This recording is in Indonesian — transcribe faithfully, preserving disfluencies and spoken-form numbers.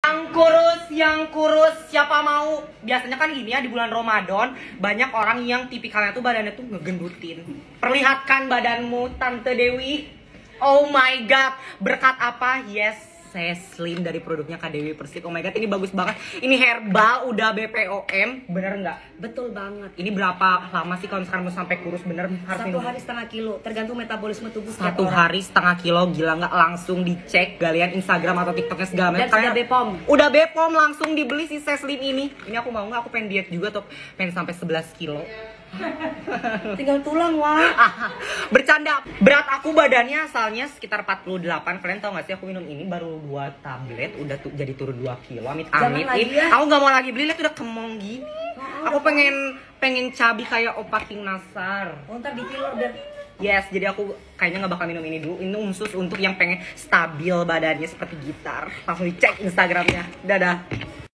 Yang kurus, yang kurus, siapa mau? Biasanya kan gini ya, di bulan Ramadan banyak orang yang tipikalnya tuh badannya tuh ngegendutin. Perlihatkan badanmu, Tante Dewi. Oh my god, berkat apa? Yes, saya slim dari produknya Kak Dewi Persik. Oh my god, ini bagus banget. Ini herbal, udah B P O M, bener nggak? Betul banget. Ini berapa lama sih kalau misalkan mau sampai kurus bener? Harus Satu minum? hari setengah kilo, tergantung metabolisme tubuh setiap Satu orang. hari setengah kilo, gila nggak? Langsung dicek galian Instagram atau TikToknya segala Dan macam. sudah B P O M. Udah B P O M, langsung dibeli si Seslim ini. Ini aku mau nggak? Aku pengen diet juga tuh, pengen sampai sebelas kilo. Tinggal tulang, wah. Bercanda. Berat aku badannya asalnya sekitar empat puluh delapan. Kalian tau gak sih aku minum ini baru dua tablet udah tu jadi turun dua kilo. Amit amit. Jangan lagi ya. Aku gak mau lagi beli, lihat udah kemong gini. Aku pengen pengen cabi kayak Opa King Nasar. Oh, ntar di filler biar Yes, jadi aku kayaknya nggak bakal minum ini dulu. Ini khusus untuk yang pengen stabil badannya seperti gitar. Langsung dicek Instagramnya. Dadah.